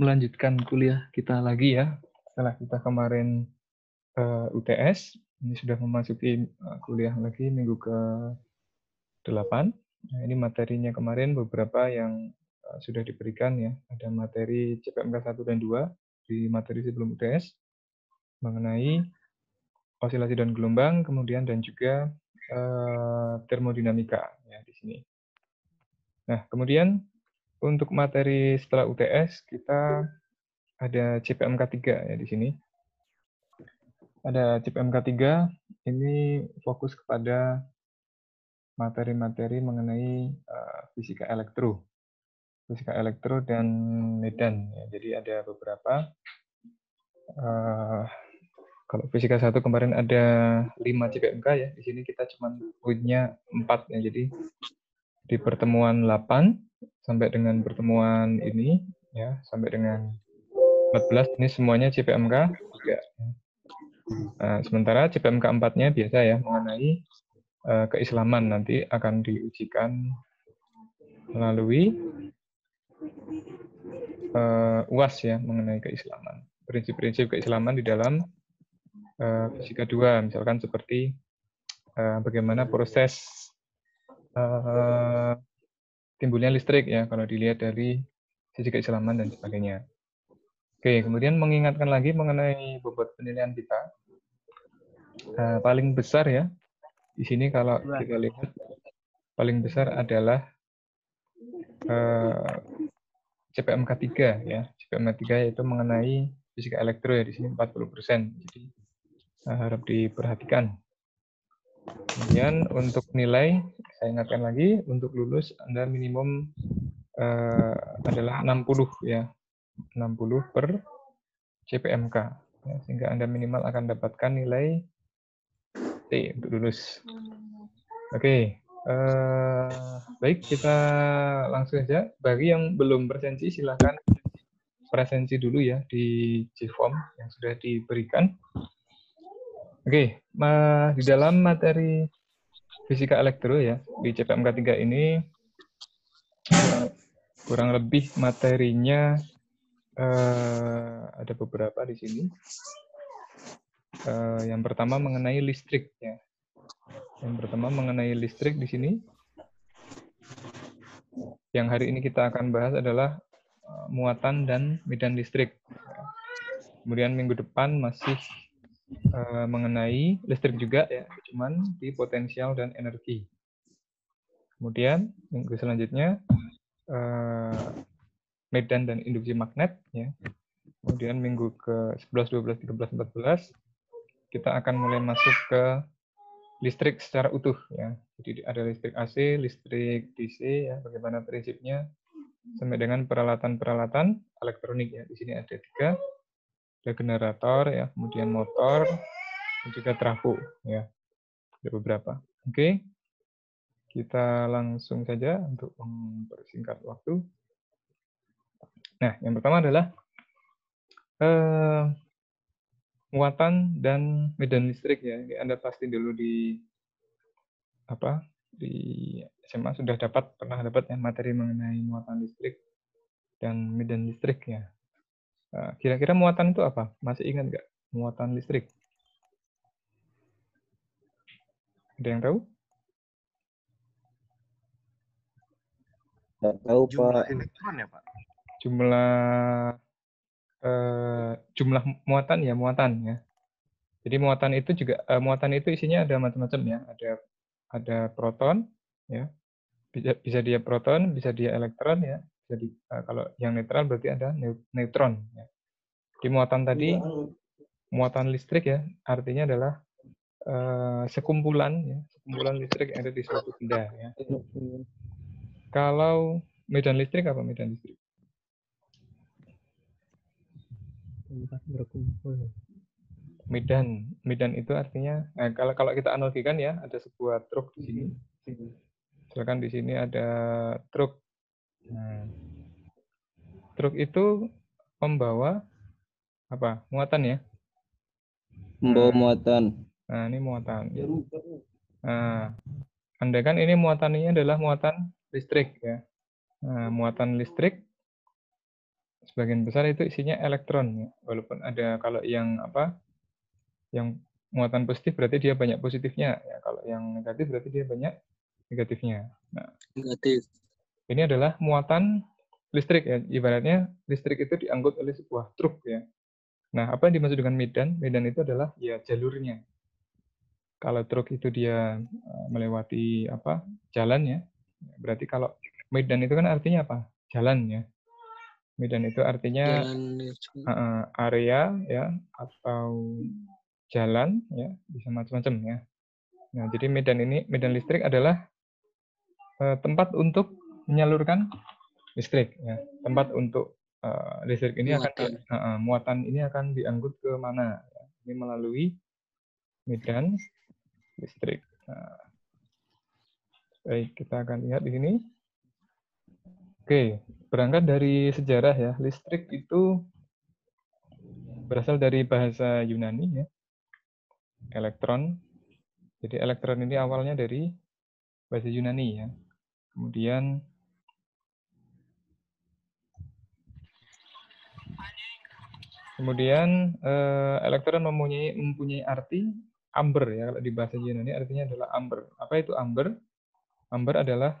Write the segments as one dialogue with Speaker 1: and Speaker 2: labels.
Speaker 1: melanjutkan kuliah kita lagi ya. Setelah kita kemarin UTS, ini sudah memasuki kuliah lagi minggu ke-8. Nah, ini materinya kemarin beberapa yang sudah diberikan ya. Ada materi CPMK 1 dan 2 di materi sebelum UTS mengenai osilasi dan gelombang, kemudian dan juga termodinamika ya di sini. Nah, kemudian untuk materi setelah UTS kita ada CPMK 3 ya di sini. Ada CPMK 3, ini fokus kepada materi-materi mengenai fisika elektro dan medan. Ya. Jadi ada beberapa. Kalau fisika 1 kemarin ada 5 CPMK ya. Di sini kita cuma punya 4 ya. Jadi di pertemuan 8 sampai dengan pertemuan ini ya, sampai dengan 14 ini semuanya CPMK 3. Nah, sementara CPMK 4-nya biasa ya mengenai keislaman, nanti akan diujikan melalui UAS ya mengenai keislaman. Prinsip-prinsip keislaman di dalam fisika 2, misalkan seperti bagaimana proses timbulnya listrik ya kalau dilihat dari sisi keislaman dan sebagainya. Oke, kemudian mengingatkan lagi mengenai bobot penilaian kita. Paling besar ya di sini kalau kita lihat paling besar adalah CPMK 3 ya. CPMK 3 yaitu mengenai fisika elektro ya, di sini 40%. Jadi harap diperhatikan. Kemudian untuk nilai, saya ingatkan lagi, untuk lulus Anda minimum adalah 60 ya. 60 per CPMK. Ya, sehingga Anda minimal akan dapatkan nilai C untuk lulus. Oke. Baik, kita langsung saja. Bagi yang belum presensi, silahkan presensi dulu ya di J-Form yang sudah diberikan. Oke, di dalam materi fisika elektro ya, di CPMK 3 ini kurang lebih materinya ada beberapa di sini. Yang pertama mengenai listrik ya. Yang pertama mengenai listrik di sini. Yang hari ini kita akan bahas adalah muatan dan medan listrik. Kemudian minggu depan masih mengenai listrik juga ya, cuman di potensial dan energi. Kemudian minggu selanjutnya medan dan induksi magnet ya. Kemudian minggu ke-11, 12, 13, 14 kita akan mulai masuk ke listrik secara utuh ya. Jadi ada listrik AC, listrik DC ya, bagaimana prinsipnya sampai dengan peralatan-peralatan elektronik ya. Di sini ada 3. Ada generator ya, kemudian motor dan juga trafo ya. Ada beberapa. Oke. Kita langsung saja untuk mempersingkat waktu. Nah, yang pertama adalah muatan dan medan listrik ya. Ini Anda pasti dulu di SMA sudah pernah dapat ya materi mengenai muatan listrik dan medan listrik ya. Kira-kira muatan itu apa? Masih ingat nggak muatan listrik? Ada yang tahu?
Speaker 2: Nggak tahu,
Speaker 3: jumlah
Speaker 2: Pak.
Speaker 3: elektron ya, Pak?
Speaker 1: Jumlah muatan ya, muatan ya. Jadi muatan itu juga muatan itu isinya ada macam-macam ya. Ada proton ya. Bisa dia proton, bisa dia elektron ya. Jadi kalau yang netral berarti ada neutron ya. Di muatan tadi muatan listrik ya, artinya adalah sekumpulan listrik yang ada di suatu benda ya. Kalau medan listrik apa medan listrik? Medan itu artinya kalau kita analogikan ya, ada sebuah truk di sini. Misalkan di sini ada truk. Nah, truk itu membawa apa? Muatan ya.
Speaker 2: Membawa muatan.
Speaker 1: Nah, ini muatan. Nah, andaikan ini muatannya adalah muatan listrik ya. Nah, muatan listrik sebagian besar itu isinya elektron ya. Walaupun ada kalau yang yang muatan positif berarti dia banyak positifnya ya. Kalau yang negatif berarti dia banyak negatifnya. Nah,
Speaker 2: Negatif.
Speaker 1: ini adalah muatan listrik ya. Ibaratnya listrik itu diangkut oleh sebuah truk ya. Nah, apa yang dimaksud dengan medan? Medan itu adalah ya jalurnya. Kalau truk itu dia melewati jalan ya, berarti kalau medan itu kan artinya apa? Jalan ya. Medan itu artinya area ya atau jalan ya, bisa macam-macam ya. Nah, jadi medan listrik adalah tempat untuk menyalurkan listrik ya. Tempat untuk listrik ini muatan ini akan diangkut ke mana? Ya. Ini melalui medan listrik. Nah, baik, kita akan lihat di sini. Oke, berangkat dari sejarah ya, listrik itu berasal dari bahasa Yunani ya, elektron. Jadi elektron ini awalnya dari bahasa Yunani ya. Kemudian elektron mempunyai arti amber ya. Kalau di bahasa Yunani artinya adalah amber. Apa itu amber? Amber adalah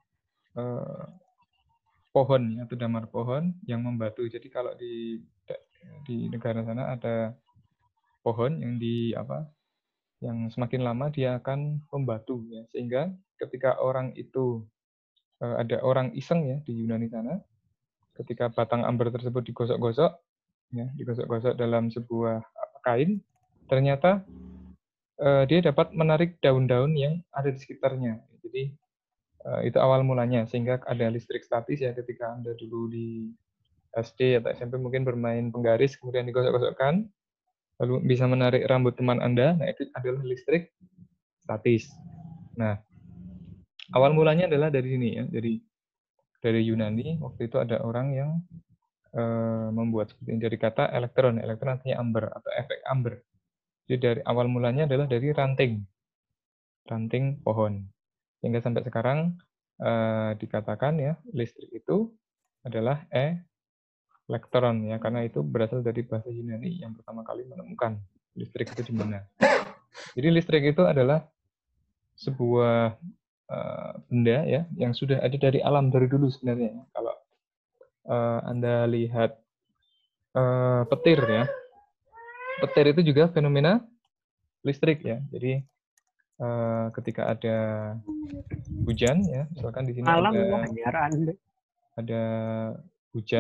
Speaker 1: pohon atau damar pohon yang membatu. Jadi kalau di negara sana ada pohon yang semakin lama dia akan membatu ya. Sehingga ketika ada orang iseng ya di Yunani sana, ketika batang amber tersebut digosok-gosok dalam sebuah kain, ternyata dia dapat menarik daun-daun yang ada di sekitarnya. Jadi itu awal mulanya, sehingga ada listrik statis ya. Ketika Anda dulu di SD atau SMP mungkin bermain penggaris, kemudian digosok-gosokkan, lalu bisa menarik rambut teman Anda, nah itu adalah listrik statis. Nah, awal mulanya adalah dari sini ya, dari Yunani. Waktu itu ada orang yang membuat seperti ini dari kata elektron. Elektron artinya amber atau efek amber. Jadi dari awal mulanya adalah dari ranting pohon. Hingga sampai sekarang dikatakan ya listrik itu adalah elektron ya, karena itu berasal dari bahasa Yunani yang pertama kali menemukan listrik itu di mana. Jadi listrik itu adalah sebuah benda ya yang sudah ada dari alam dari dulu sebenarnya. Kalau Anda lihat petir ya, petir itu juga fenomena listrik ya. Jadi ketika ada hujan ya, misalkan di sini ada hujan.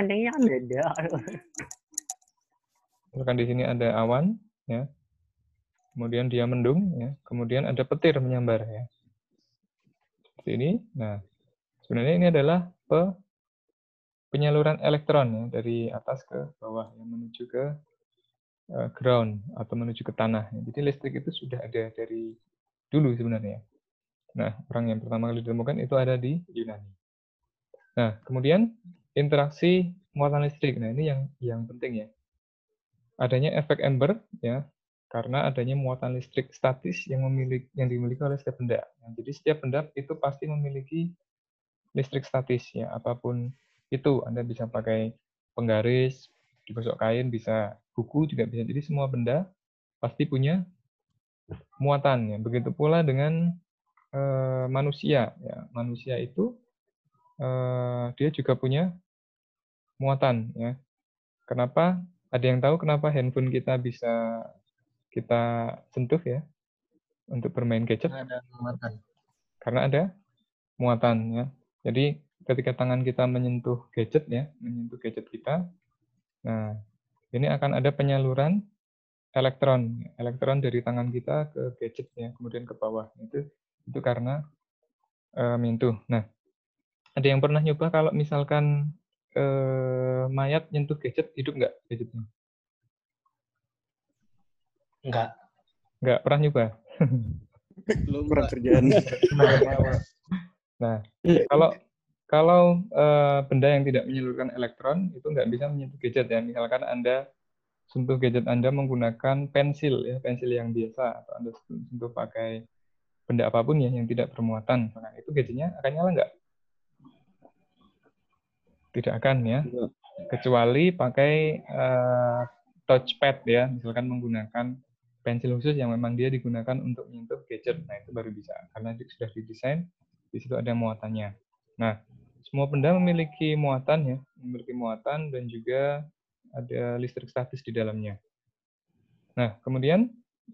Speaker 1: Misalkan di sini ada awan ya. Kemudian dia mendung ya, kemudian ada petir menyambar ya. Seperti ini. Nah, sebenarnya ini adalah penyaluran elektron ya dari atas ke bawah yang menuju ke ground atau menuju ke tanah. Jadi listrik itu sudah ada dari dulu sebenarnya. Nah, orang yang pertama kali ditemukan itu ada di Yunani. Nah, kemudian interaksi muatan listrik. Nah, ini yang penting ya. Adanya efek Amber ya, karena adanya muatan listrik statis yang dimiliki oleh setiap benda. Nah, jadi setiap benda itu pasti memiliki listrik statis ya, apapun itu. Anda bisa pakai penggaris, digosok kain, bisa buku juga bisa. Jadi semua benda pasti punya muatan ya. Begitu pula dengan manusia ya. Manusia itu dia juga punya muatan ya. Kenapa? Ada yang tahu kenapa handphone kita bisa kita sentuh ya untuk bermain gadget?
Speaker 2: Ada muatan.
Speaker 1: Karena ada muatan ya. Jadi ketika tangan kita menyentuh gadget kita, nah ini akan ada penyaluran elektron dari tangan kita ke gadget ya, kemudian ke bawah. Itu karena menyentuh. Nah, ada yang pernah nyoba kalau misalkan mayat nyentuh gadget, hidup nggak gadgetnya? Nggak pernah nyoba.
Speaker 2: Kurang kerjaan.
Speaker 1: Nah, kalau benda yang tidak menyalurkan elektron itu nggak bisa menyentuh gadget ya. Misalkan Anda sentuh gadget Anda menggunakan pensil ya, pensil yang biasa, atau Anda sentuh pakai benda apapun ya yang tidak bermuatan, nah itu gadgetnya akan nyala nggak? Tidak akan ya. kecuali pakai touchpad ya, misalkan menggunakan pensil khusus yang memang dia digunakan untuk menyentuh gadget. Nah, itu baru bisa karena sudah didesain di situ ada muatannya. Nah, semua benda memiliki muatan ya, memiliki muatan dan juga ada listrik statis di dalamnya. Nah, kemudian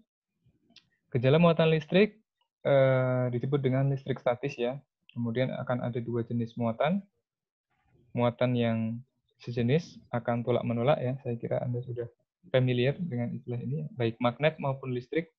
Speaker 1: gejala muatan listrik disebut dengan listrik statis ya. Kemudian akan ada dua jenis muatan. Muatan yang sejenis akan tolak-menolak ya. Saya kira Anda sudah familiar dengan istilah ini. Baik magnet maupun listrik,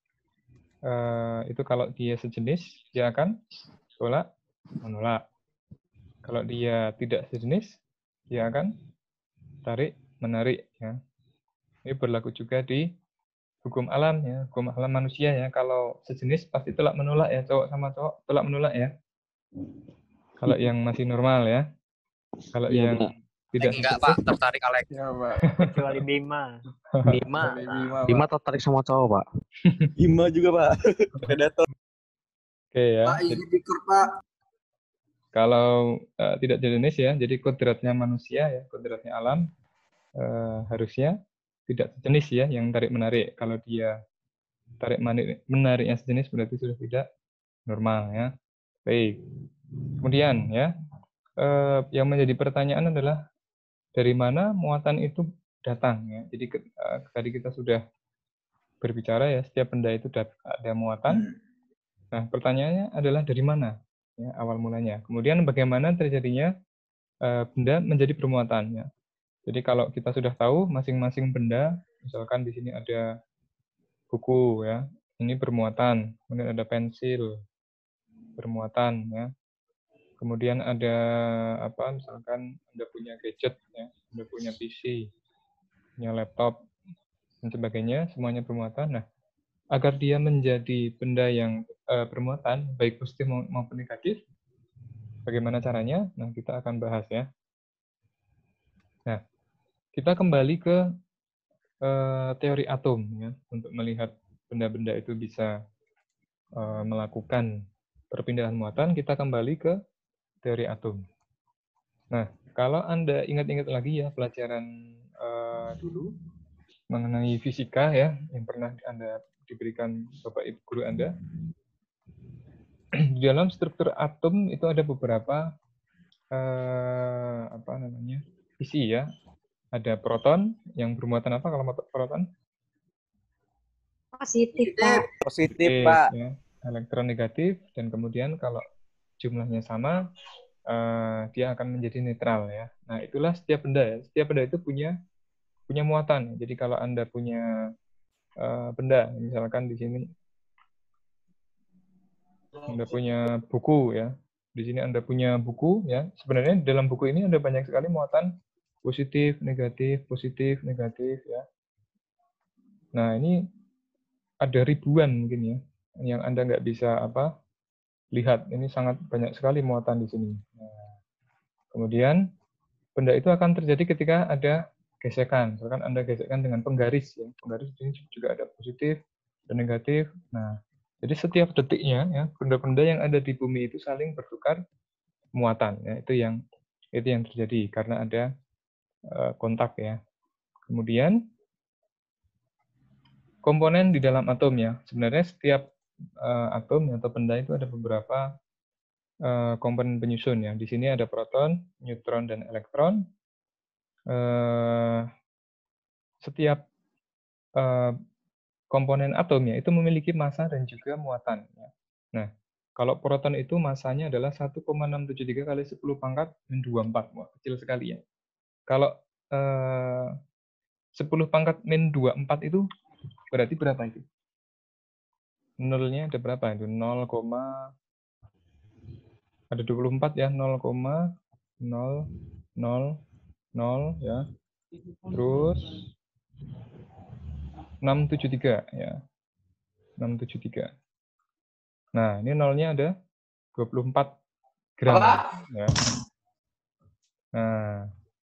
Speaker 1: itu kalau dia sejenis, dia akan tolak-menolak. Kalau dia tidak sejenis, dia akan tarik-menarik. Ya. Ini berlaku juga di hukum alam ya, hukum alam manusia ya. Kalau sejenis pasti tolak-menolak ya, cowok sama cowok tolak-menolak ya. Kalau yang masih normal ya. Kalau
Speaker 2: Iya,
Speaker 1: yang
Speaker 2: Pak.
Speaker 1: tidak
Speaker 3: Enggak,
Speaker 1: sejenis,
Speaker 3: Pak. Tertarik Alex.
Speaker 4: Ya, Pak.
Speaker 5: Kecuali Bima.
Speaker 3: Bima. Bima tertarik sama cowok, Pak.
Speaker 2: Ima juga, Pak. Predator.
Speaker 1: oke ya.
Speaker 4: Pak,
Speaker 1: Jadi,
Speaker 4: izin pikir, Pak.
Speaker 1: kalau tidak sejenis ya, jadi kodratnya manusia ya, kodratnya alam harusnya tidak sejenis ya yang tarik-menarik. Kalau dia tarik-menariknya sejenis berarti sudah tidak normal ya. Baik. Kemudian ya, yang menjadi pertanyaan adalah dari mana muatan itu datang ya. Jadi tadi kita sudah berbicara ya, setiap benda itu ada muatan. Nah, pertanyaannya adalah dari mana ya, awal mulanya. Kemudian bagaimana terjadinya benda menjadi bermuatan ya. Jadi kalau kita sudah tahu masing-masing benda, misalkan di sini ada buku ya, ini bermuatan. Kemudian ada pensil bermuatan ya. Kemudian ada apa? Misalkan Anda punya gadget ya, Anda punya PC, punya laptop dan sebagainya, semuanya bermuatan. Nah, agar dia menjadi benda yang bermuatan, baik positif maupun negatif, bagaimana caranya? Nah, kita akan bahas ya. Nah, kita kembali ke teori atom ya, untuk melihat benda-benda itu bisa melakukan perpindahan muatan, kita kembali ke teori atom. Nah, kalau Anda ingat-ingat lagi ya pelajaran dulu mengenai fisika ya, yang pernah Anda diberikan Bapak Ibu guru Anda, di dalam struktur atom itu ada beberapa isi ya. Ada proton yang bermuatan apa kalau proton?
Speaker 5: Positif, Pak.
Speaker 2: Positif, Pak.
Speaker 1: Ya. Elektron negatif, dan kemudian kalau jumlahnya sama, dia akan menjadi netral ya. Nah, itulah setiap benda ya. Setiap benda itu punya muatan. Jadi kalau Anda punya benda, misalkan di sini Anda punya buku ya. Di sini Anda punya buku ya. Sebenarnya dalam buku ini ada banyak sekali muatan positif, negatif ya. Nah, ini ada ribuan mungkin ya, yang Anda nggak bisa lihat. Ini sangat banyak sekali muatan di sini. Nah, kemudian benda itu akan terjadi ketika ada gesekan. Misalkan Anda gesekkan dengan penggaris ya. Penggaris ini juga ada positif dan negatif. Nah, jadi setiap detiknya ya, benda-benda yang ada di bumi itu saling bertukar muatan ya. Itu yang terjadi karena ada kontak ya. Kemudian komponen di dalam atom ya. Sebenarnya setiap atom atau benda itu ada beberapa komponen penyusun ya. Di sini ada proton, neutron, dan elektron. Setiap komponen atomnya itu memiliki massa dan juga muatan. Ya. Nah, kalau proton itu massanya adalah 1,673 kali 10 pangkat min 24. Wah, kecil sekali ya. Kalau 10 pangkat min 24 itu berarti berapa itu? Nolnya ada berapa itu? 0, ada 24 ya, 0,000 ya. Terus 673 ya. 673. Nah, ini nolnya ada 24 gram ya. Nah,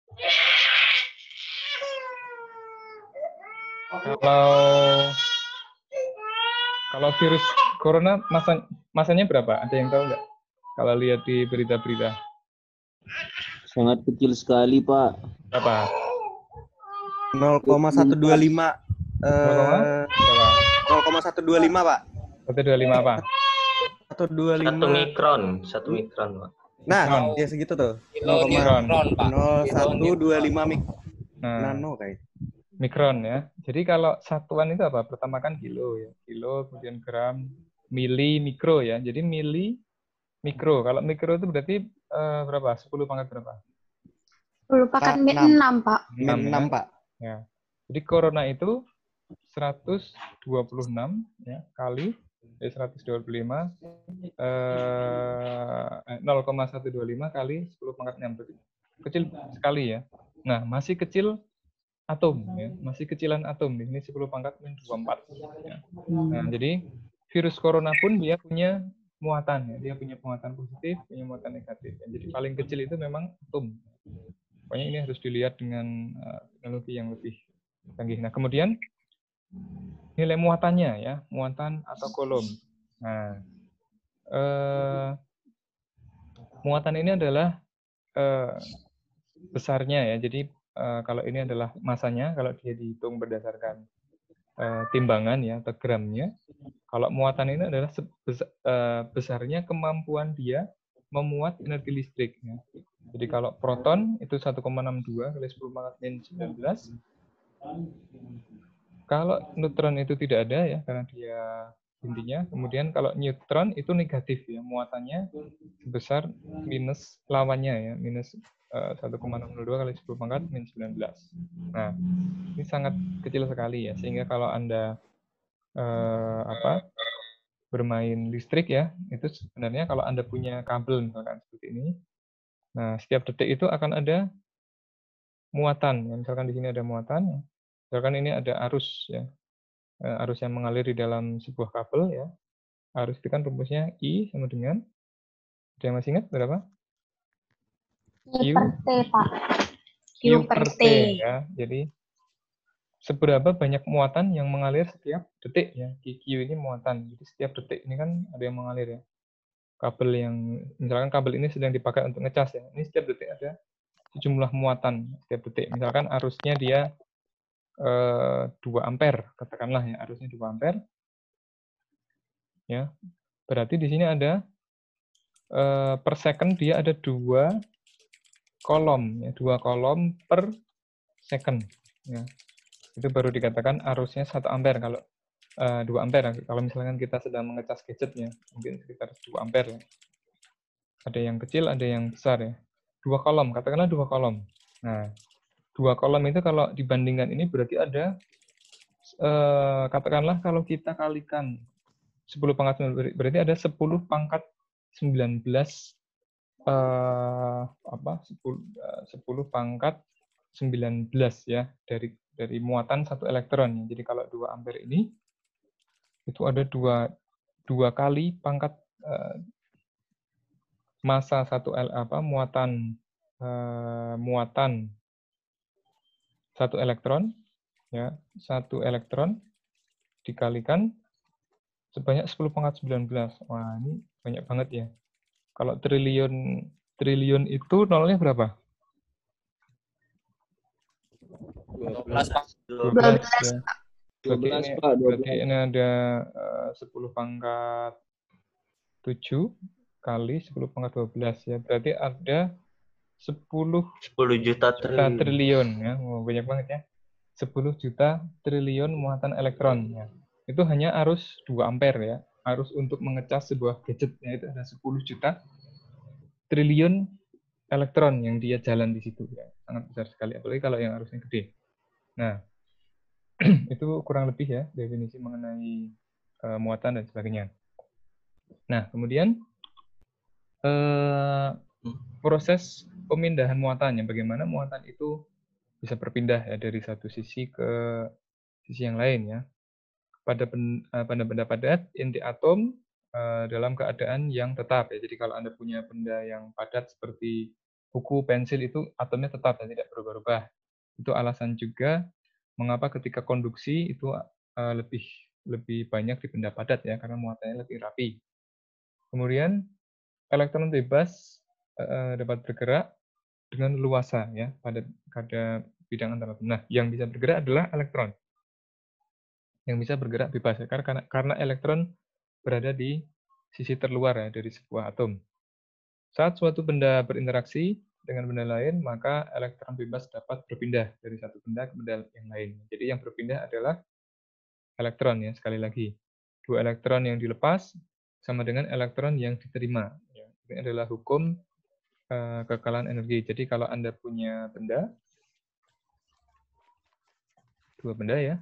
Speaker 1: kalau virus corona masanya berapa? Ada yang tahu nggak? Kalau lihat di berita-berita.
Speaker 2: Sangat kecil sekali, Pak.
Speaker 1: Berapa?
Speaker 2: 0,125
Speaker 1: Berapa?
Speaker 2: 0,125 Pak.
Speaker 1: 125 apa?
Speaker 2: 125.
Speaker 3: 1 mikron, Pak.
Speaker 2: Nah,
Speaker 1: Mikron.
Speaker 2: ya segitu tuh.
Speaker 1: Mikron.
Speaker 2: 0,0125
Speaker 1: Nah,
Speaker 2: nano kayak.
Speaker 1: mikron ya. Jadi kalau satuan itu apa? Pertama kan kilo ya. Kilo, kemudian gram, mili, mikro ya. Jadi mili, mikro. Kalau mikro itu berarti berapa? 10 pangkat berapa?
Speaker 4: 10 pangkat min
Speaker 2: 6.
Speaker 4: 6, Pak.
Speaker 2: Min 6 Pak.
Speaker 1: Ya. Jadi corona itu 126 ya, kali 125 0,125 kali 10 pangkat 6. Berarti kecil sekali ya. Nah, masih kecil atom ya, masih kecilan atom. Ini 10 pangkat min 24 ya. Nah, jadi virus corona pun dia punya muatan ya. Dia punya muatan positif, punya muatan negatif. Ya. Jadi paling kecil itu memang atom. Pokoknya ini harus dilihat dengan teknologi yang lebih canggih. Nah, kemudian nilai muatannya ya, muatan atau kolom. Nah, muatan ini adalah besarnya ya. Jadi kalau ini adalah masanya, kalau dia dihitung berdasarkan timbangan ya atau gramnya. Kalau muatan ini adalah besarnya kemampuan dia memuat energi listrik. Ya. Jadi kalau proton itu 1,62 kali 10 pangkat min 19. Kalau neutron itu tidak ada ya karena dia intinya. Kemudian kalau neutron itu negatif ya, muatannya sebesar minus lawannya ya, minus 1,62 kali 10 pangkat min 19. Nah, ini sangat kecil sekali ya, sehingga kalau Anda bermain listrik ya, itu sebenarnya kalau Anda punya kabel misalkan seperti ini, nah setiap detik itu akan ada muatan. Ya. Misalkan di sini ada muatan, misalkan ini ada arus ya, arus yang mengalir di dalam sebuah kabel ya. Arus itu kan rumusnya I sama dengan, ada yang masih ingat berapa?
Speaker 4: I per T, Pak. Q per T.
Speaker 1: Ya. Jadi seberapa banyak muatan yang mengalir setiap detik ya. Q ini muatan. Jadi setiap detik ini kan ada yang mengalir ya. Kabel yang misalkan kabel ini sedang dipakai untuk ngecas ya. Ini setiap detik ada sejumlah muatan setiap detik. Misalkan arusnya dia 2 ampere, katakanlah ya, arusnya 2 ampere. Ya. Berarti di sini ada per second dia ada 2 kolom ya, 2 kolom per second ya. Itu baru dikatakan arusnya 1 ampere kalau 2 ampere. Kalau misalkan kita sedang mengecas gadgetnya, mungkin sekitar 2 ampere ya. Ada yang kecil, ada yang besar ya. 2 kolom, katakanlah 2 kolom. Nah, 2 kolom itu kalau dibandingkan ini berarti ada katakanlah kalau kita kalikan 10 pangkat 19, berarti ada 10 pangkat 19 10 pangkat 19 ya dari muatan satu elektron. Jadi kalau 2 ampere ini itu ada dua kali pangkat massa muatan satu elektron ya, satu elektron dikalikan sebanyak 10 pangkat 19. Wah, ini banyak banget ya. Kalau triliun itu nolnya berapa?
Speaker 2: 12 Pak.
Speaker 1: 12 ya.
Speaker 5: 12 Pak, 12.
Speaker 1: Berarti ini ada 10 pangkat 7 kali 10 pangkat 12 ya. Berarti ada 10
Speaker 3: juta
Speaker 1: triliun ya. Oh, banyak banget ya. 10 juta triliun muatan elektron ya. Itu hanya arus 2 ampere ya. Arus untuk mengecas sebuah gadget ya, itu ada 10 juta triliun elektron yang dia jalan di situ ya. Sangat besar sekali, apalagi kalau yang arusnya gede. Nah, itu kurang lebih ya definisi mengenai muatan dan sebagainya. Nah, kemudian proses pemindahan muatannya, bagaimana muatan itu bisa berpindah ya dari satu sisi ke sisi yang lain ya. Pada benda padat, inti atom dalam keadaan yang tetap ya. Jadi kalau Anda punya benda yang padat seperti buku, pensil itu atomnya tetap dan tidak berubah-ubah. Itu alasan juga mengapa ketika konduksi itu lebih banyak di benda padat ya, karena muatannya lebih rapi. Kemudian elektron bebas dapat bergerak dengan luasa ya pada bidang antar atom. Nah, yang bisa bergerak adalah elektron. Yang bisa bergerak bebas ya, karena elektron berada di sisi terluar ya dari sebuah atom. Saat suatu benda berinteraksi dengan benda lain, maka elektron bebas dapat berpindah dari satu benda ke benda yang lain. Jadi yang berpindah adalah elektron ya, sekali lagi. 2 elektron yang dilepas sama dengan elektron yang diterima. Ya. Ini adalah hukum kekalahan energi. Jadi kalau Anda punya benda, 2 benda ya.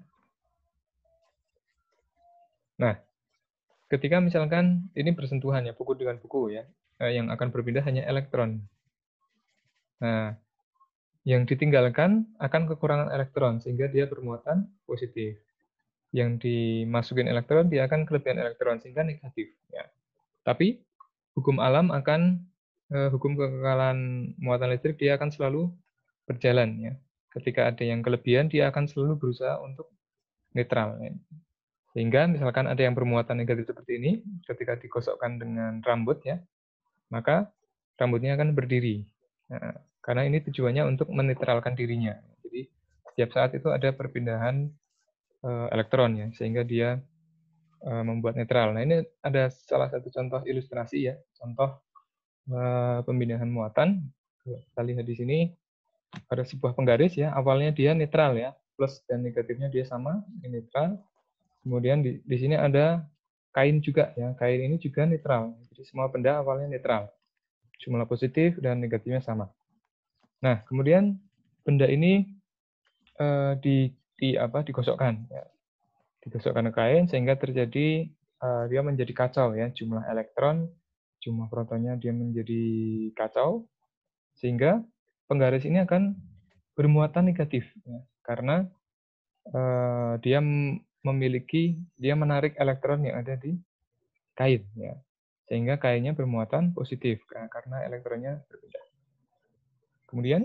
Speaker 1: Nah, ketika misalkan ini bersentuhan ya, buku dengan buku ya, yang akan berpindah hanya elektron. Nah, yang ditinggalkan akan kekurangan elektron, sehingga dia bermuatan positif. Yang dimasukin elektron, dia akan kelebihan elektron, sehingga negatif. Ya. Tapi, hukum alam akan, hukum kekekalan muatan listrik, dia akan selalu berjalan. Ya. Ketika ada yang kelebihan, dia akan selalu berusaha untuk netral. Ya. Sehingga misalkan ada yang bermuatan negatif seperti ini, ketika digosokkan dengan rambut, ya, maka rambutnya akan berdiri. Nah, karena ini tujuannya untuk menetralkan dirinya. Jadi setiap saat itu ada perpindahan elektron ya, sehingga dia membuat netral. Nah ini ada salah satu contoh ilustrasi ya, contoh pemindahan muatan. Kita lihat di sini ada sebuah penggaris ya, awalnya dia netral ya, plus dan negatifnya dia sama, ini netral. Kemudian di sini ada kain juga ya, kain ini juga netral. Jadi semua benda awalnya netral. Jumlah positif dan negatifnya sama. Nah, kemudian benda ini digosokkan ya. Digosokkan ke kain sehingga terjadi dia menjadi kacau ya, jumlah elektron, jumlah protonnya dia menjadi kacau sehingga penggaris ini akan bermuatan negatif ya, karena dia menarik elektron yang ada di kain ya. Sehingga kainnya bermuatan positif karena elektronnya berpindah. Kemudian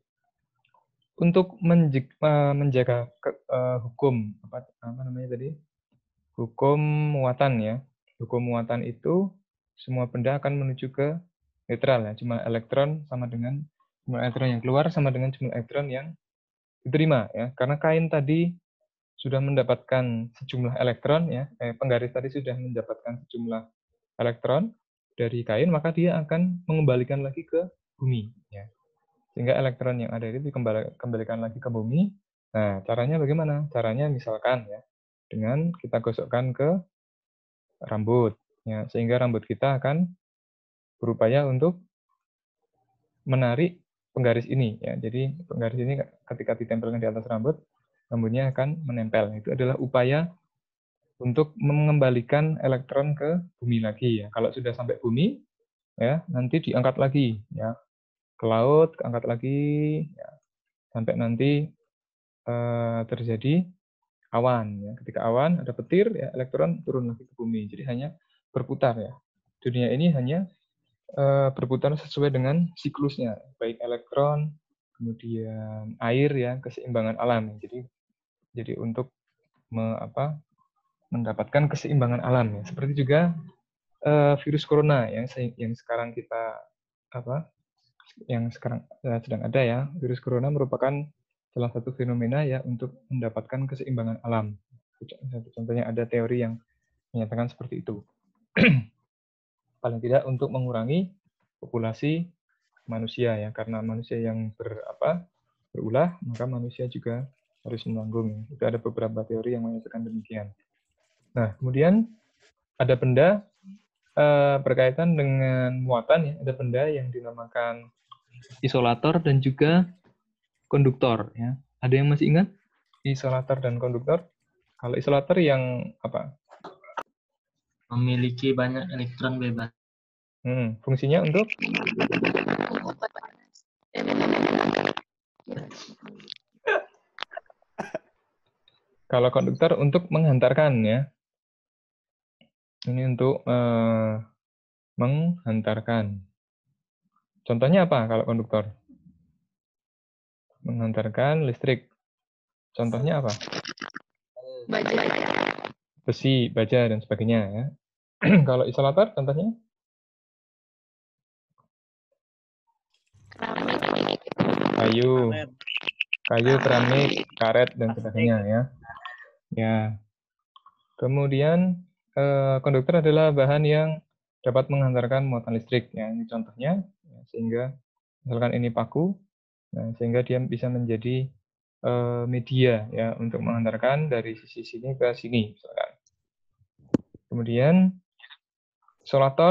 Speaker 1: untuk menjaga hukum apa namanya tadi? Hukum muatan ya. Hukum muatan itu semua benda akan menuju ke netral ya. Jumlah elektron sama dengan jumlah elektron yang keluar sama dengan jumlah elektron yang diterima ya. Karena kain tadi sudah mendapatkan sejumlah elektron ya, penggaris tadi sudah mendapatkan sejumlah elektron dari kain, maka dia akan mengembalikan lagi ke bumi ya. Sehingga elektron yang ada itu dikembalikan lagi ke bumi. Nah, caranya bagaimana? Caranya misalkan ya, dengan kita gosokkan ke rambut ya, sehingga rambut kita akan berupaya untuk menarik penggaris ini ya. Jadi penggaris ini ketika ditempelkan di atas rambut, rambutnya akan menempel. Itu adalah upaya untuk mengembalikan elektron ke bumi lagi ya. Kalau sudah sampai bumi ya, nanti diangkat lagi ya. Ke laut, angkat lagi ya. Sampai nanti terjadi awan ya. Ketika awan ada petir ya, elektron turun lagi ke bumi. Jadi hanya berputar ya. Dunia ini hanya berputar sesuai dengan siklusnya, baik elektron, kemudian air ya, keseimbangan alam. Jadi untuk mendapatkan keseimbangan alam ya. Seperti juga virus corona yang sekarang kita yang sekarang sedang ada ya. Virus corona merupakan salah satu fenomena ya untuk mendapatkan keseimbangan alam. Contohnya ada teori yang menyatakan seperti itu. Paling tidak untuk mengurangi populasi manusia ya, karena manusia yang berulah, maka manusia juga harus menanggung. Itu ada beberapa teori yang menyatakan demikian. Nah, kemudian ada benda berkaitan dengan muatan ya, ada benda yang dinamakan isolator dan juga konduktor ya. Ada yang masih ingat isolator dan konduktor? Kalau isolator yang apa?
Speaker 6: Memiliki banyak elektron bebas.
Speaker 1: Fungsinya untuk kalau konduktor untuk menghantarkan ya. Ini untuk menghantarkan. Contohnya apa kalau konduktor? Menghantarkan listrik. Contohnya apa? Besi, baja, dan sebagainya ya. Kalau isolator contohnya? Kayu. kayu, keramik, karet, dan sebagainya ya. Ya. Kemudian konduktor adalah bahan yang dapat menghantarkan muatan listrik. Ya, ini contohnya. Ya, sehingga misalkan ini paku, nah, sehingga dia bisa menjadi media ya untuk menghantarkan dari sisi sini ke sini. Misalkan. Kemudian isolator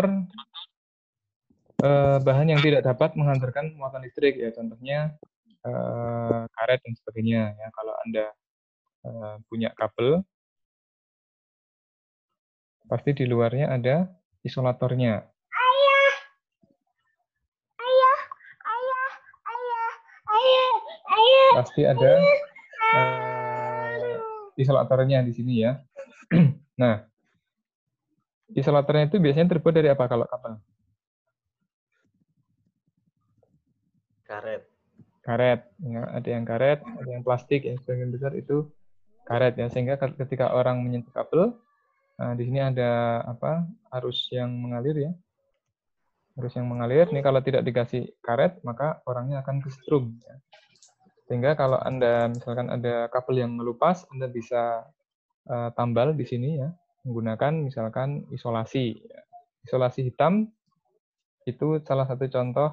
Speaker 1: bahan yang tidak dapat menghantarkan muatan listrik ya, contohnya karet dan sebagainya ya. Kalau Anda punya kabel, pasti di luarnya ada isolatornya. Pasti ada isolatornya di sini ya. Nah, isolatornya itu biasanya terbuat dari apa kalau kabel?
Speaker 2: Karet.
Speaker 1: Karet. Ya, ada yang karet, ada yang plastik. Yang sebagian besar itu karet ya. Sehingga ketika orang menyentuh kabel, nah, di sini ada apa? Arus yang mengalir ya. Arus yang mengalir. Ini kalau tidak dikasih karet, maka orangnya akan kesetrum. Ya. Sehingga kalau Anda misalkan ada kabel yang melupas, Anda bisa tambal di sini ya, menggunakan misalkan isolasi. Ya. Isolasi hitam itu salah satu contoh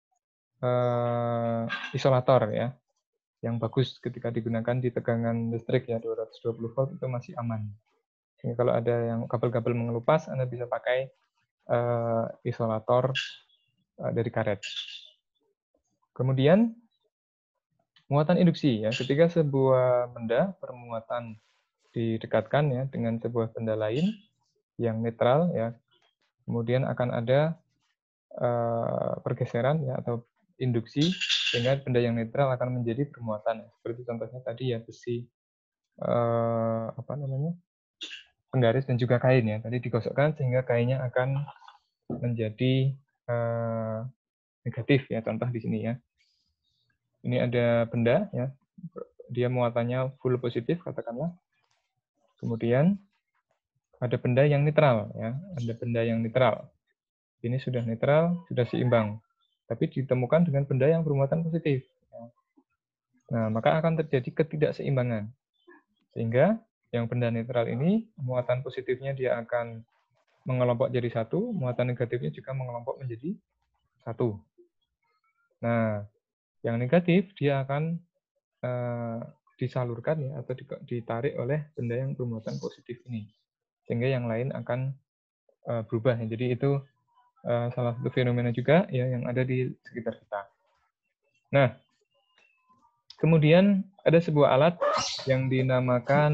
Speaker 1: isolator ya, yang bagus ketika digunakan di tegangan listrik ya 220 volt itu masih aman. Jadi kalau ada yang kabel-kabel mengelupas, Anda bisa pakai isolator dari karet. Kemudian muatan induksi ya, ketika sebuah benda permuatan didekatkan ya dengan sebuah benda lain yang netral ya, kemudian akan ada pergeseran ya atau induksi sehingga benda yang netral akan menjadi bermuatan. Seperti contohnya tadi ya besi apa namanya penggaris dan juga kain ya. Tadi digosokkan sehingga kainnya akan menjadi negatif ya. Contoh di sini ya. Ini ada benda ya. Dia muatannya full positif katakanlah. Kemudian ada benda yang netral ya. Ada benda yang netral. Ini sudah netral, sudah seimbang. Tapi ditemukan dengan benda yang bermuatan positif. Nah, maka akan terjadi ketidakseimbangan. Sehingga yang benda netral ini, muatan positifnya dia akan mengelompok jadi satu, muatan negatifnya juga mengelompok menjadi satu. Nah, yang negatif dia akan disalurkan ya atau ditarik oleh benda yang bermuatan positif ini. Sehingga yang lain akan berubah. Jadi itu salah satu fenomena juga ya yang ada di sekitar kita. Nah, kemudian ada sebuah alat yang dinamakan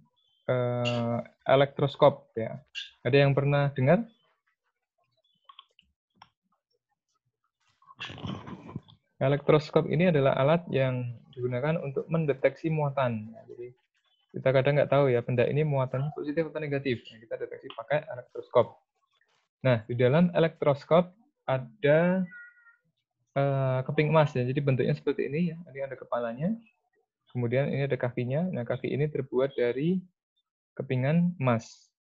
Speaker 1: elektroskop ya. Ada yang pernah dengar? Elektroskop ini adalah alat yang digunakan untuk mendeteksi muatan. Jadi kita kadang nggak tahu ya benda ini muatannya positif atau negatif. Nah, kita deteksi pakai elektroskop. Nah, di dalam elektroskop ada keping emas ya. Jadi bentuknya seperti ini ya. Ini ada kepalanya. Kemudian ini ada kakinya. Nah, kaki ini terbuat dari kepingan emas.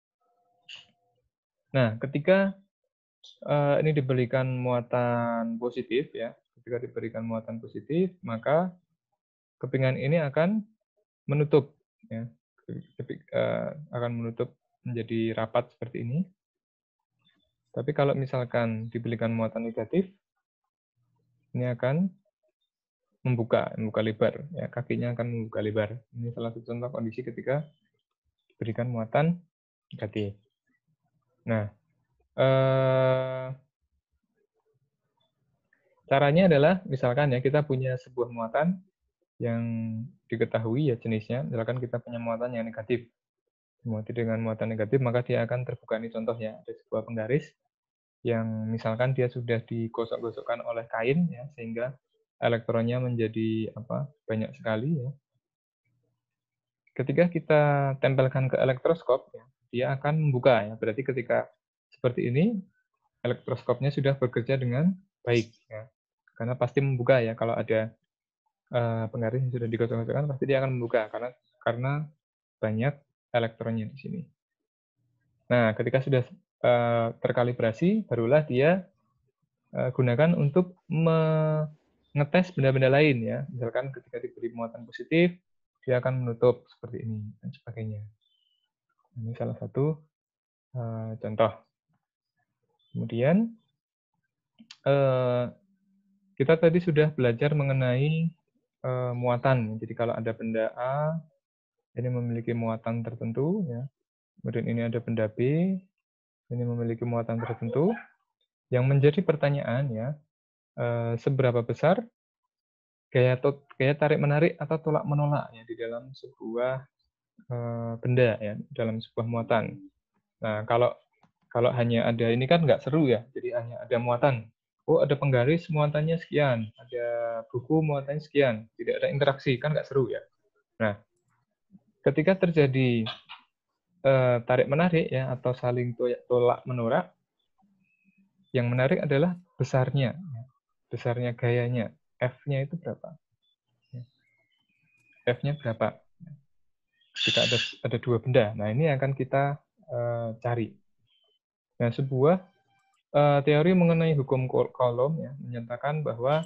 Speaker 1: Nah, ketika ini diberikan muatan positif ya. Ketika diberikan muatan positif, maka kepingan ini akan menutup ya. Akan menutup menjadi rapat seperti ini. Tapi kalau misalkan diberikan muatan negatif, ini akan membuka lebar ya, kakinya akan membuka lebar. Ini salah satu contoh kondisi ketika diberikan muatan negatif. Nah, caranya adalah misalkan ya kita punya sebuah muatan yang diketahui ya jenisnya, misalkan kita punya muatan yang negatif. Dengan muatan negatif maka dia akan terbuka. Ini contohnya ada sebuah penggaris yang misalkan dia sudah digosok-gosokkan oleh kain ya sehingga elektronnya menjadi banyak sekali ya. Ketika kita tempelkan ke elektroskop ya, dia akan membuka ya. Berarti ketika seperti ini elektroskopnya sudah bekerja dengan baik ya. Karena pasti membuka ya kalau ada penggaris yang sudah digosok-gosokkan pasti dia akan membuka karena banyak elektronnya di sini. Nah, ketika sudah terkalibrasi, barulah dia gunakan untuk ngetes benda-benda lain ya. Misalkan ketika diberi muatan positif, dia akan menutup seperti ini dan sebagainya. Ini salah satu contoh. Kemudian kita tadi sudah belajar mengenai muatan. Jadi kalau ada benda A, ini memiliki muatan tertentu, ya. Kemudian ini ada benda B, ini memiliki muatan tertentu. Yang menjadi pertanyaan ya, seberapa besar gaya tarik menarik atau tolak menolak ya di dalam sebuah benda ya, dalam sebuah muatan. Nah kalau hanya ada ini kan nggak seru ya, jadi hanya ada muatan. Oh ada penggaris muatannya sekian, ada buku muatannya sekian, tidak ada interaksi kan nggak seru ya. Nah ketika terjadi tarik menarik ya atau saling tolak menolak, yang menarik adalah besarnya, besarnya gayanya. F-nya itu berapa? F-nya berapa? Jika ada dua benda. Nah ini akan kita cari. Nah sebuah teori mengenai hukum Coulomb ya, menyatakan bahwa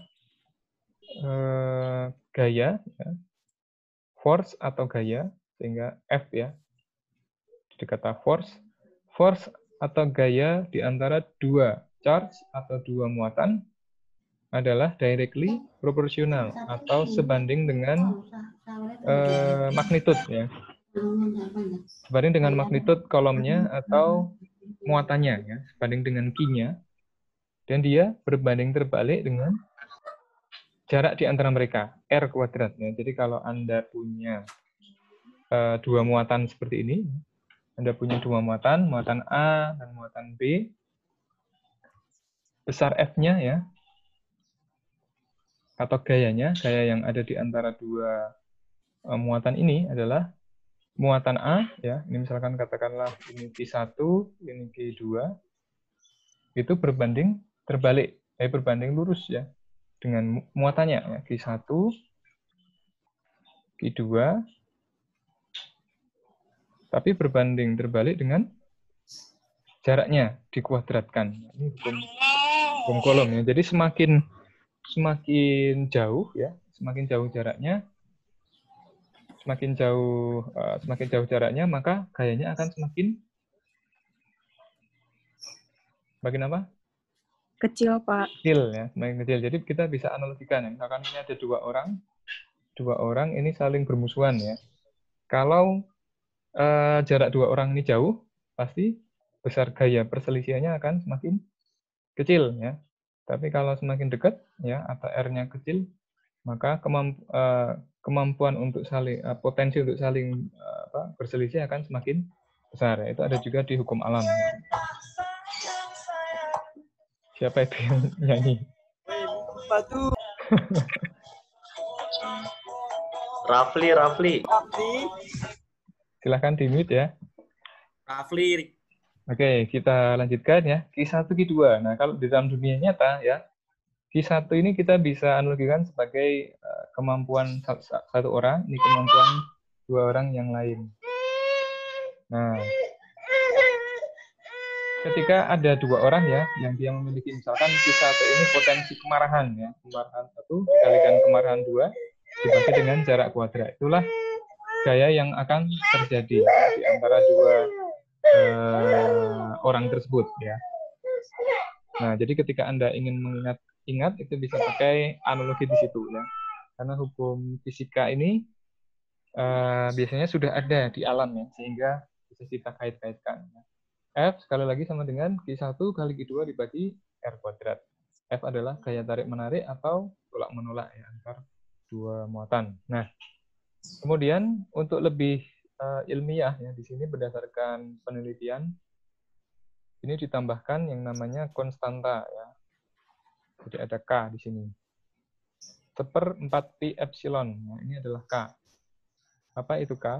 Speaker 1: gaya, ya, force atau gaya, sehingga F ya, jadi kata force atau gaya di antara dua charge atau dua muatan adalah directly proporsional atau sebanding dengan magnitude ya, sebanding dengan magnitude kolomnya atau muatannya ya, sebanding dengan Q-nya, dan dia berbanding terbalik dengan jarak di antara mereka, R kuadrat ya. Jadi kalau Anda punya dua muatan seperti ini, Anda punya dua muatan A dan muatan B, besar F-nya ya, atau gayanya, gaya yang ada di antara dua muatan ini adalah muatan A, ya, ini misalkan katakanlah ini Q1, ini Q2, itu berbanding terbalik, berbanding lurus ya, dengan muatannya, ya, Q1, Q2, tapi berbanding terbalik dengan jaraknya dikuadratkan. Ini hukum Coulomb ya. Jadi semakin jauh ya, semakin jauh jaraknya, semakin jauh jaraknya, maka gayanya akan semakin apa?
Speaker 6: Kecil, Pak.
Speaker 1: Kecil ya, semakin kecil. Jadi kita bisa analogikan ya. Misalkan ini ada dua orang ini saling bermusuhan ya. Kalau jarak dua orang ini jauh, pasti besar gaya perselisihannya akan semakin kecil ya. Tapi kalau semakin dekat ya atau R-nya kecil, maka kemampuan untuk saling potensi untuk saling berselisih akan semakin besar. Itu ada juga di hukum alam. Siapa itu yang nyanyi?
Speaker 2: Rafli.
Speaker 1: Silahkan di-mute ya.
Speaker 2: Rafli.
Speaker 1: Oke, kita lanjutkan ya. Q1, Q2. Nah, kalau di dalam dunia nyata ya, Q1 ini kita bisa analogikan sebagai kemampuan satu orang, ini kemampuan dua orang yang lain. Nah, ketika ada dua orang ya, yang dia memiliki misalkan Q1 ini potensi kemarahan ya, kemarahan 1 dikalikan kemarahan 2 dibagi dengan jarak kuadrat. Itulah gaya yang akan terjadi di antara dua orang tersebut ya. Nah, jadi ketika Anda ingin ingat itu bisa pakai analogi di situ ya. Karena hukum fisika ini biasanya sudah ada di alam ya, sehingga bisa kita kait-kaitkan. F sekali lagi sama dengan Q1 kali Q2 dibagi R kuadrat. F adalah gaya tarik menarik atau tolak menolak ya, antar dua muatan. Nah, kemudian untuk lebih ilmiah ya, di sini berdasarkan penelitian ini ditambahkan yang namanya konstanta ya. Jadi ada K di sini. 1/4 pi epsilon. Nah, ini adalah K. Apa itu K?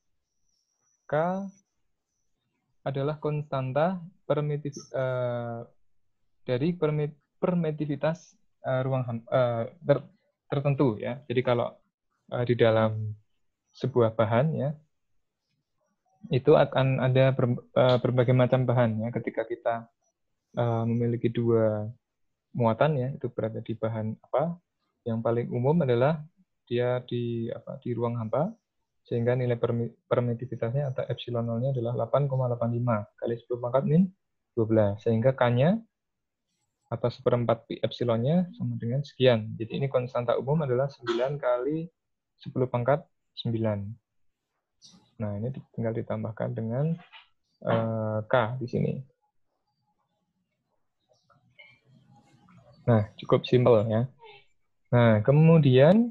Speaker 1: K adalah konstanta dari permitivitas ruang tertentu ya. Jadi kalau di dalam sebuah bahan ya, itu akan ada berbagai macam bahan ya. Ketika kita memiliki dua muatan ya, itu berada di bahan apa, Yang paling umum adalah dia di ruang hampa, sehingga nilai permitivitasnya atau epsilon 0-nya adalah 8,85 kali 10 pangkat min 12, sehingga K-nya atau 1/4 pi epsilonnya sama dengan sekian. Jadi ini konstanta umum adalah 9 kali 10 pangkat 9. Nah, ini tinggal ditambahkan dengan K di sini. Nah, cukup simpel ya. Nah, kemudian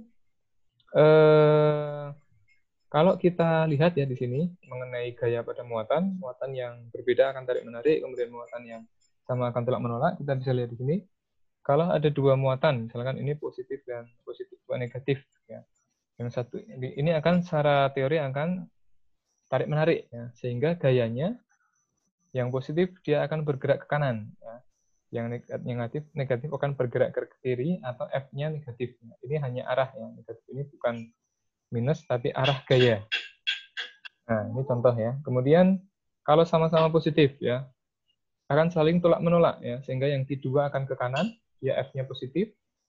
Speaker 1: kalau kita lihat ya di sini mengenai gaya pada muatan yang berbeda akan tarik menarik, kemudian muatan yang sama akan tolak menolak, kita bisa lihat di sini. Kalau ada dua muatan, misalkan ini positif dan negatif, ya. Yang satu ini akan secara teori akan tarik menarik, ya. Sehingga gayanya yang positif dia akan bergerak ke kanan, ya. Yang negatif akan bergerak ke kiri atau F-nya negatif. Ini hanya arah, ya. Negatif ini bukan minus tapi arah gaya. Nah, ini contoh ya. Kemudian kalau sama-sama positif, ya, akan saling tolak menolak, ya, sehingga yang Q2 akan ke kanan, ya F-nya positif,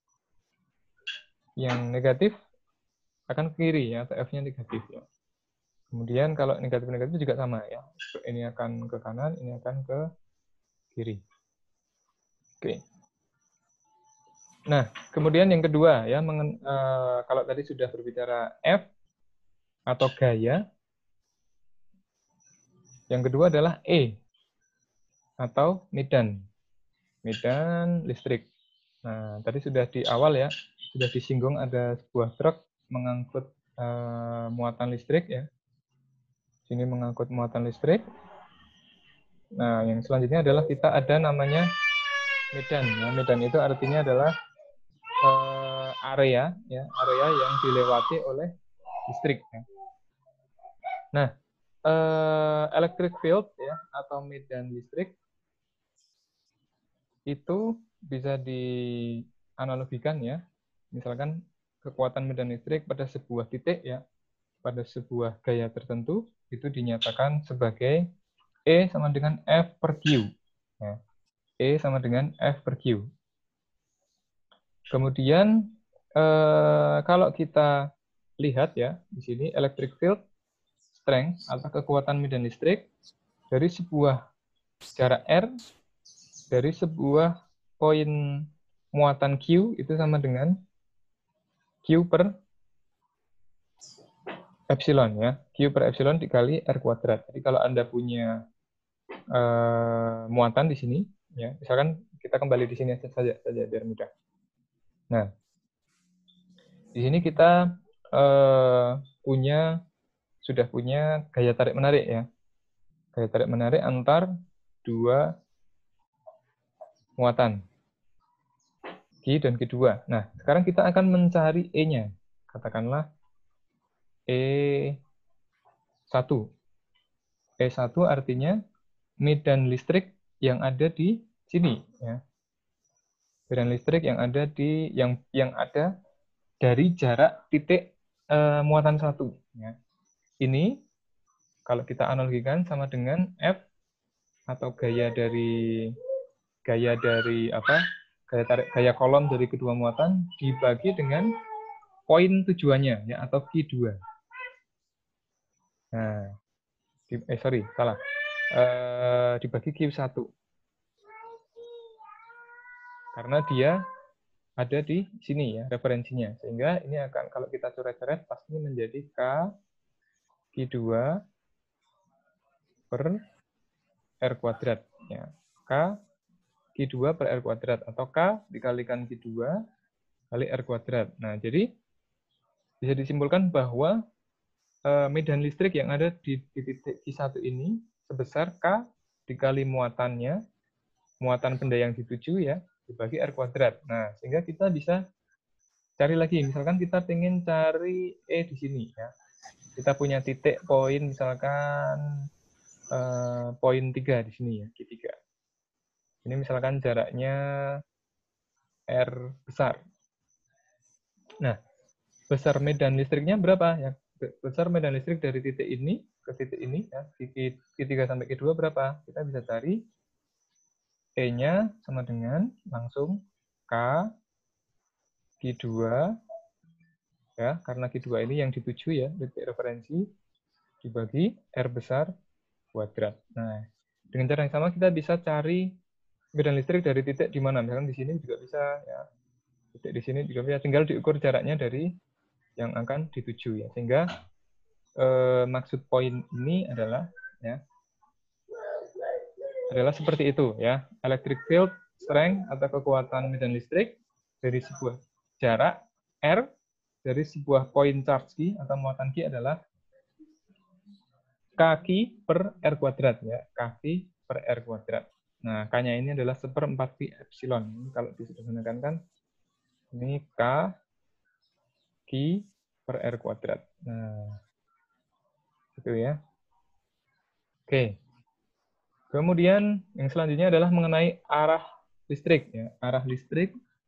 Speaker 1: yang negatif akan ke kiri, ya, atau F-nya negatif, ya. Kemudian kalau negatif-negatif juga sama, ya, ini akan ke kanan, ini akan ke kiri. Oke. Nah, kemudian yang kedua, ya, kalau tadi sudah berbicara F atau gaya, yang kedua adalah E atau medan listrik. Nah, tadi sudah di awal ya, sudah disinggung ada sebuah truk mengangkut muatan listrik ya. Sini mengangkut muatan listrik. Nah, yang selanjutnya adalah kita ada namanya medan. Nah, medan itu artinya adalah area ya, area yang dilewati oleh listrik. Ya. Nah, electric field ya atau medan listrik itu bisa dianalogikan ya, misalkan kekuatan medan listrik pada sebuah titik ya, pada sebuah gaya tertentu itu dinyatakan sebagai E sama dengan F per Q. Ya. E sama dengan F per Q. Kemudian kalau kita lihat ya di sini electric field strength atau kekuatan medan listrik dari sebuah jarak R dari sebuah poin muatan Q itu sama dengan Q per epsilon ya. Q per epsilon dikali R kuadrat. Jadi kalau Anda punya muatan di sini ya, misalkan kita kembali di sini saja biar mudah. Nah, di sini kita sudah punya gaya tarik menarik ya. Gaya tarik menarik antar dua muatan Q dan Q2. Nah, sekarang kita akan mencari E-nya. Katakanlah E1. E1 artinya medan listrik yang ada di sini ya. Medan listrik yang ada ada dari jarak titik muatan 1 ya. Ini kalau kita analogikan sama dengan F atau gaya dari gaya kolom dari kedua muatan dibagi dengan poin tujuannya ya atau Q2. Nah, dibagi Q1. Karena dia ada di sini ya referensinya. Sehingga ini akan kalau kita coret-coret pasti menjadi K Q2 per R kuadrat ya. K Q2 per R kuadrat atau K dikalikan Q2 kali R kuadrat. Nah, jadi bisa disimpulkan bahwa medan listrik yang ada di titik Q1 ini sebesar K dikali muatannya, muatan benda yang dituju ya, dibagi R kuadrat. Nah, sehingga kita bisa cari lagi. Misalkan kita ingin cari E di sini ya. Kita punya titik poin misalkan poin 3 di sini ya, Q3. Ini misalkan jaraknya R besar. Nah, besar medan listriknya berapa ya? Besar medan listrik dari titik ini ke titik ini ya, Q3 sampai Q2 berapa? Kita bisa cari E-nya sama dengan langsung K Q2 ya, karena Q2 ini yang dituju ya, titik referensi dibagi R besar kuadrat. Nah, dengan cara yang sama kita bisa cari medan listrik dari titik di mana, misalkan di sini juga bisa ya. Titik di sini juga bisa, tinggal diukur jaraknya dari yang akan dituju ya. Sehingga maksud poin ini adalah ya, adalah seperti itu ya. Electric field strength atau kekuatan medan listrik dari sebuah jarak R dari sebuah poin charge Q atau muatan Q adalah Kq per R kuadrat ya. Kq per R kuadrat. Nah, K-nya ini adalah 1/4 pi epsilon. Ini kalau disederhanakan kan ini K Q per R kuadrat. Nah, itu ya. Oke. Kemudian yang selanjutnya adalah mengenai arah listrik ya. Arah listrik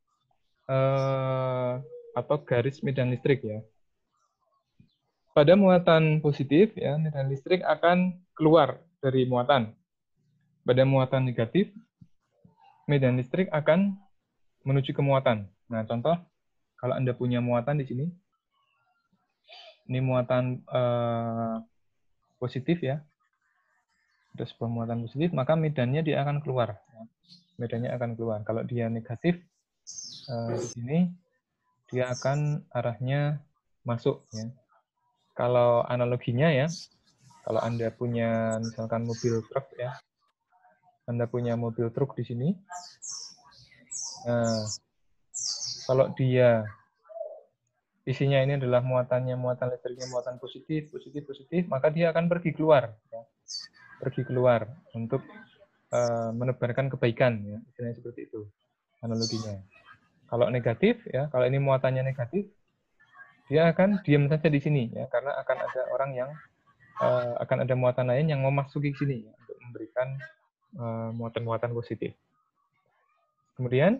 Speaker 1: atau garis medan listrik ya. Pada muatan positif ya, medan listrik akan keluar dari muatan. Pada muatan negatif, medan listrik akan menuju ke muatan. Nah, contoh kalau Anda punya muatan di sini, ini muatan positif ya. Ada sebuah muatan positif, maka medannya dia akan keluar. Medannya akan keluar. Kalau dia negatif, di sini dia akan arahnya masuk. Ya. Kalau analoginya ya, kalau Anda punya misalkan mobil truk ya, Anda punya mobil truk di sini. Nah, kalau dia isinya ini adalah muatannya, muatan listriknya muatan positif, maka dia akan pergi keluar. Ya. Pergi keluar untuk menebarkan kebaikan, ya. Istilahnya seperti itu analoginya. Kalau negatif, ya, kalau ini muatannya negatif, dia akan diam saja di sini, ya, karena akan ada orang yang akan ada muatan lain yang memasuki sini ya, untuk memberikan muatan-muatan positif. Kemudian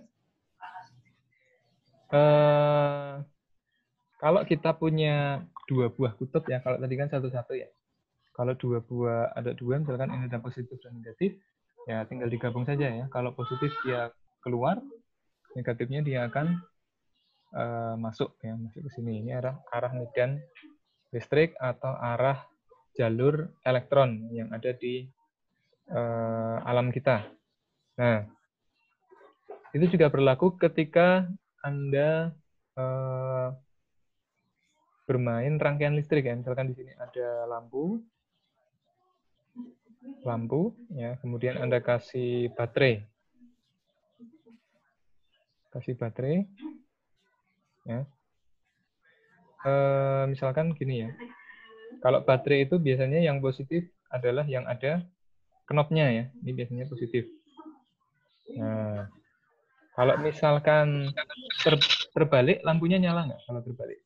Speaker 1: kalau kita punya dua buah kutub ya, kalau tadi kan satu-satu ya. Kalau ada dua, misalkan ini ada positif dan negatif, ya tinggal digabung saja ya. Kalau positif dia keluar, negatifnya dia akan masuk ya, masuk ke sini. Ini arah medan listrik atau arah jalur elektron yang ada di alam kita. Nah, itu juga berlaku ketika Anda bermain rangkaian listrik ya. Misalkan di sini ada lampu ya, kemudian Anda kasih baterai. Ya. Misalkan gini ya. Kalau baterai itu biasanya yang positif adalah yang ada knopnya ya. Ini biasanya positif. Nah, kalau misalkan terbalik, lampunya nyala nggak kalau terbalik?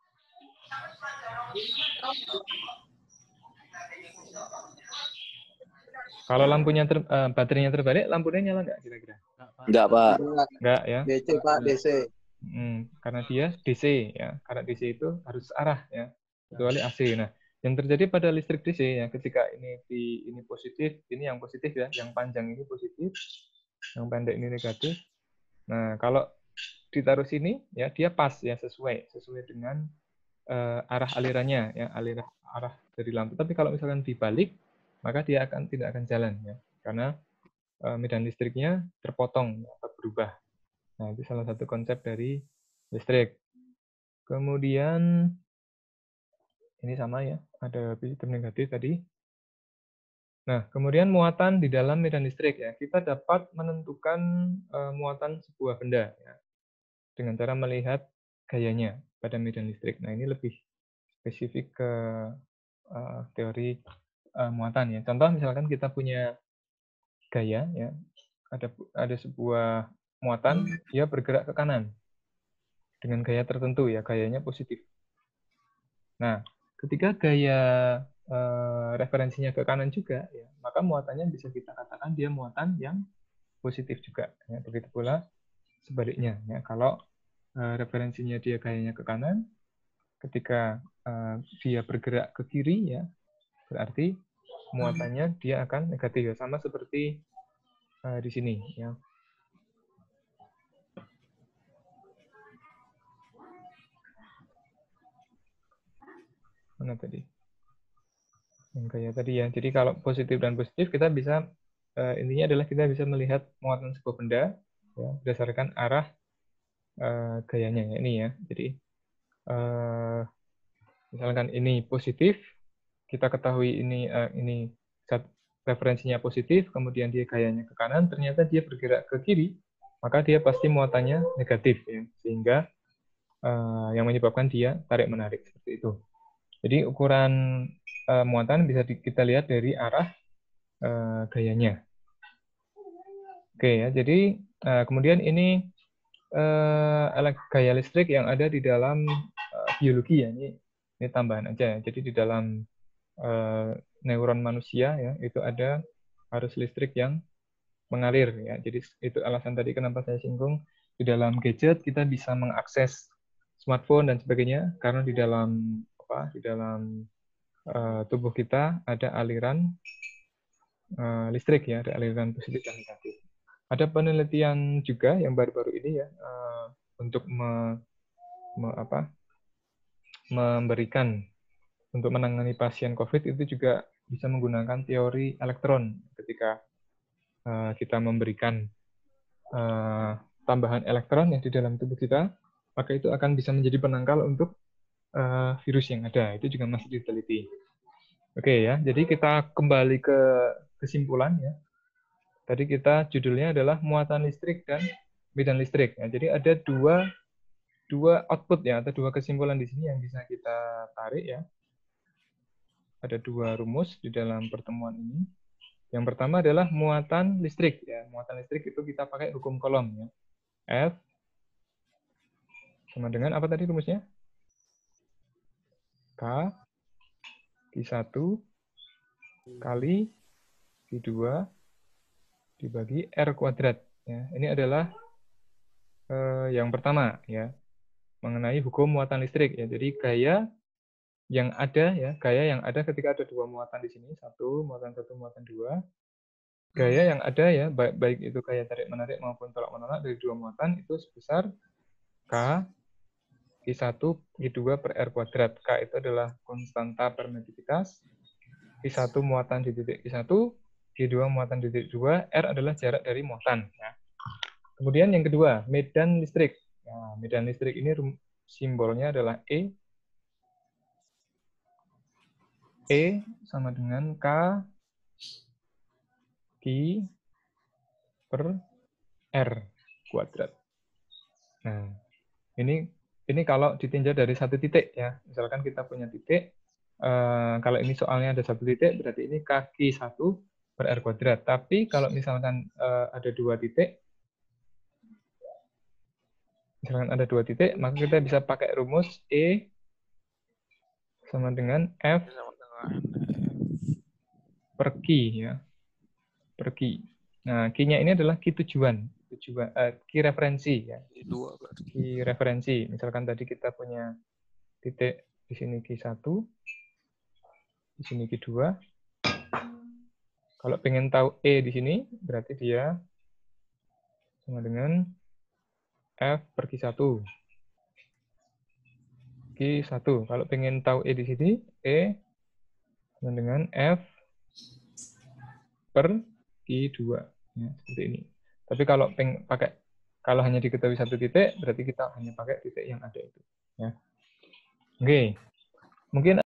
Speaker 1: Kalau baterainya terbalik, lampunya nyala nggak kira-kira?
Speaker 5: Enggak, Pak.
Speaker 1: Nggak ya.
Speaker 5: DC, Pak, DC.
Speaker 1: Karena dia DC ya. Karena DC itu harus arah ya. Kecuali AC. Nah, yang terjadi pada listrik DC ya, ketika ini positif, ini yang positif ya, yang panjang ini positif, yang pendek ini negatif. Nah, kalau ditaruh sini ya, dia pas ya, sesuai dengan arah alirannya ya, arah dari lampu. Tapi kalau misalkan dibalik, maka dia tidak akan jalan ya, karena medan listriknya terpotong atau berubah. Nah, itu salah satu konsep dari listrik. Kemudian ini sama ya, ada positif negatif tadi. Nah, kemudian muatan di dalam medan listrik ya, kita dapat menentukan muatan sebuah benda ya, dengan cara melihat gayanya pada medan listrik. Nah, ini lebih spesifik ke teori muatan ya. Contoh misalkan kita punya gaya ya, ada sebuah muatan, dia bergerak ke kanan dengan gaya tertentu ya, gayanya positif. Nah, ketika gaya referensinya ke kanan juga ya, maka muatannya bisa kita katakan dia muatan yang positif juga ya. Begitu pula sebaliknya ya, kalau referensinya dia gayanya ke kanan, ketika dia bergerak ke kiri ya, berarti muatannya dia akan negatif ya, sama seperti di sini ya. Mana tadi? Yang gaya tadi ya. Jadi kalau positif dan positif kita bisa intinya adalah kita bisa melihat muatan sebuah benda ya, berdasarkan arah gayanya ya, ini ya. Jadi misalkan ini positif, kita ketahui ini referensinya positif, kemudian dia gayanya ke kanan, ternyata dia bergerak ke kiri, maka dia pasti muatannya negatif ya, sehingga yang menyebabkan dia tarik-menarik seperti itu. Jadi ukuran muatan bisa kita lihat dari arah gayanya. Oke ya, jadi kemudian ini gaya listrik yang ada di dalam biologi ya, ini tambahan aja ya. Jadi di dalam neuron manusia ya, itu ada arus listrik yang mengalir ya. Jadi itu alasan tadi kenapa saya singgung di dalam gadget kita bisa mengakses smartphone dan sebagainya karena di dalam tubuh kita ada aliran listrik ya, ada aliran positif dan negatif. Ada penelitian juga yang baru-baru ini ya untuk memberikan untuk menangani pasien COVID itu juga bisa menggunakan teori elektron ketika kita memberikan tambahan elektron yang di dalam tubuh kita, maka itu akan bisa menjadi penangkal untuk virus yang ada. Itu juga masih diteliti. Oke ya, jadi kita kembali ke kesimpulan ya. Tadi kita judulnya adalah muatan listrik dan medan listrik. Ya, jadi ada dua output ya, atau dua kesimpulan di sini yang bisa kita tarik ya. Ada dua rumus di dalam pertemuan ini. Yang pertama adalah muatan listrik. Ya, muatan listrik itu kita pakai hukum Coulomb ya. F sama dengan apa tadi rumusnya? K Q1 kali Q2 dibagi R kuadrat. Ya, ini adalah yang pertama ya, mengenai hukum muatan listrik ya. Jadi gaya yang ada ketika ada dua muatan di sini, satu muatan dua. Gaya yang ada ya, baik itu gaya tarik menarik maupun tolak menolak dari dua muatan itu sebesar K Q1 Q2 per R kuadrat. K itu adalah konstanta permeabilitas, Q1 muatan di titik Q1, Q2 muatan di titik 2, R adalah jarak dari muatan. Ya. Kemudian yang kedua, medan listrik. Nah, medan listrik ini simbolnya adalah E. E sama dengan K Q per R kuadrat. Nah, ini kalau ditinjau dari satu titik ya. Misalkan kita punya titik, kalau ini soalnya ada satu titik, berarti ini kaki 1 per R kuadrat. Tapi kalau misalkan ada dua titik, maka kita bisa pakai rumus E sama dengan F per Q ya. Per Q. Nah, Q-nya ini adalah Q tujuan, Q referensi ya. Q referensi. Misalkan tadi kita punya titik di sini Q1, di sini Q2. Kalau pengen tahu E di sini, berarti dia sama dengan F per Q1. Q1. Kalau pengen tahu E di sini, E sama dengan F per Q2. Ya, seperti ini. Tapi kalau hanya diketahui satu titik, berarti kita hanya pakai titik yang ada itu. Ya. Oke. Mungkin